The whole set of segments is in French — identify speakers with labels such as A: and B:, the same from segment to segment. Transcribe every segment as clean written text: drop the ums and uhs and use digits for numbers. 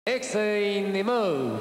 A: Alexei Nemov.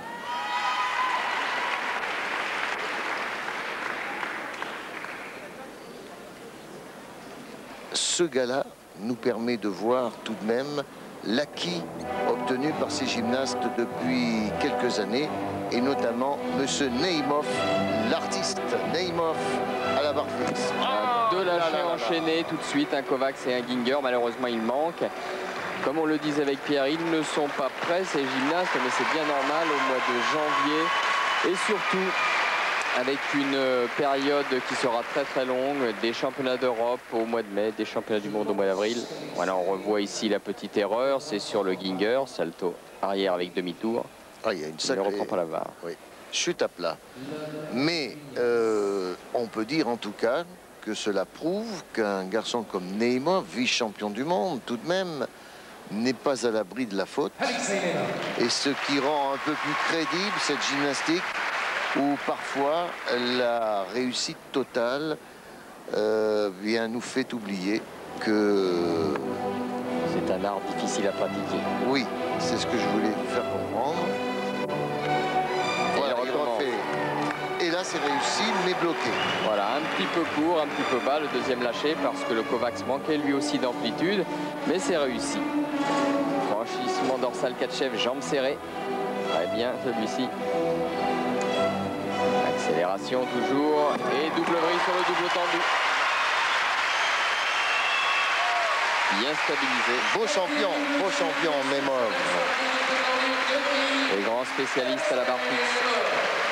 B: Ce gala nous permet de voir tout de même l'acquis obtenu par ces gymnastes depuis quelques années, et notamment M. Neimov, l'artiste Neimov à la barre fixe.
C: Deux lâchers enchaînés tout de suite, un Kovacs et un Ginger. Malheureusement, il manque. Comme on le disait avec Pierre, ils ne sont pas prêts, ces gymnastes, mais c'est bien normal au mois de janvier. Et surtout, avec une période qui sera très très longue, des championnats d'Europe au mois de mai, des championnats du monde au mois d'avril. Voilà, on revoit ici la petite erreur, c'est sur le Ginger, salto arrière avec demi-tour.
B: Ah, il y a une sacrée...
C: Il ne reprend pas la barre.
B: Oui, chute à plat. Mais on peut dire en tout cas que cela prouve qu'un garçon comme Neimov, vice-champion du monde tout de même, n'est pas à l'abri de la faute. Et ce qui rend un peu plus crédible cette gymnastique où parfois la réussite totale nous fait oublier que...
C: C'est un art difficile à pratiquer.
B: Oui, c'est ce que je voulais vous faire comprendre. Voilà, il refait. Et là, c'est réussi, mais bloqué.
C: Voilà, un petit peu court, un petit peu bas, le deuxième lâché, parce que le Kovacs manquait lui aussi d'amplitude, mais c'est réussi. Franchissement dorsal Katchev, jambes serrées. Très bien, celui-ci. Accélération toujours, et double vrille sur le double tendu. Bien stabilisé.
B: Beau champion, Neimov.
C: Les grands spécialistes à la barre fixe.